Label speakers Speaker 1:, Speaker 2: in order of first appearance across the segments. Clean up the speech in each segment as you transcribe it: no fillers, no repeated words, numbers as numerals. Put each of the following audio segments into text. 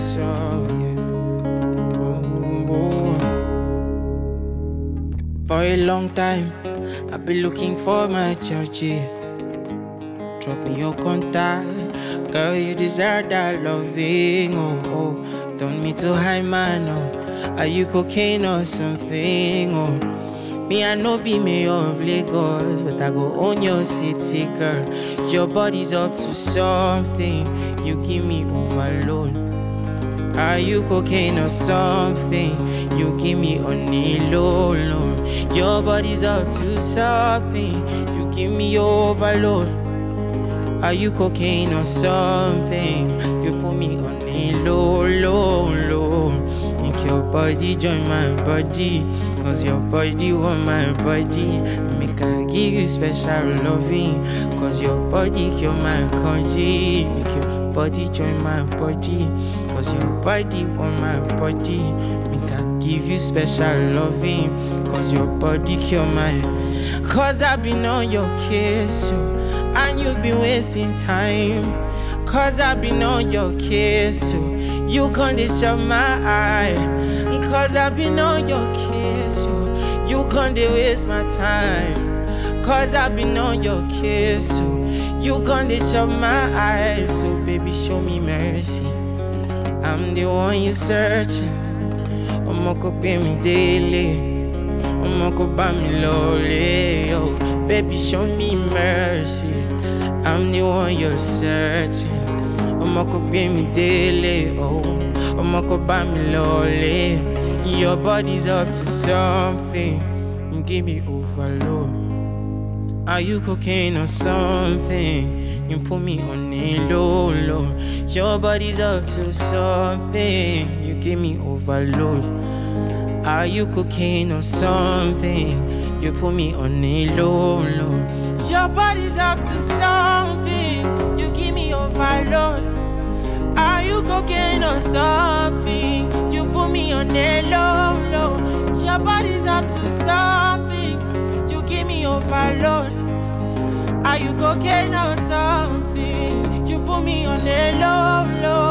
Speaker 1: Verse, oh yeah. Oh. For a long time, I've been looking for my chargie. Drop me your contact, girl, you deserve that loving, oh. Turn me to high man, oh. Are you cocaine or something, oh? Me, I no be mayor of Lagos, but I go own your city, girl. Your body's up to something, you give me overload. Are you cocaine or something? You give me on the low. Your body's up to something, you give me overload. Are you cocaine or something? You put me on the low. Make your body join my body, cause your body want my body. Make I give you special loving, cause your body cure my konji. Make your body join my body, cause your body want my body. Make I give you special loving, cause your body cure my. Cause I've been on your case, so, and you've been wasting time. Cause I've been on your case, so you can't shut my eye. Cause I've been on your case, so you can't waste my time. Cause I've been on your case, so you can't shut my eyes. So baby, show me mercy, I'm the one you searching. I'ma go pay me daily, I'ma go buy me lolly, yo. Baby, show me mercy, I'm the one you're searching. I'ma go pay me daily, oh. I'ma go buy me lolly. Your body's up to something, you give me overload. Are you cocaine or something? You put me on the low. Your body's up to something, you give me overload. Are you cocaine or something? You put me on the low. Your body's up to something, you give me overload. Are you cocaine or something? You put me on the low. Your body's up to something, you give me overload. Are you cocaine or something? You put me on the low.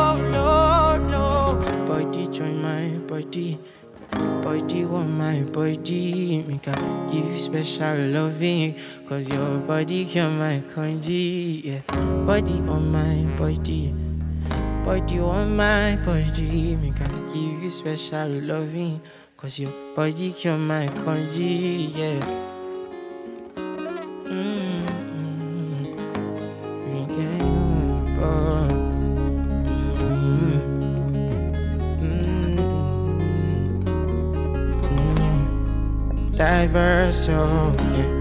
Speaker 1: Body join my body, body want my body. Make I give you special loving, cause your body cure my konji, yeah. Body on my body, body on my body. Make I give you special loving, cause your body cure my konji, yeah. Dai Verse, okay.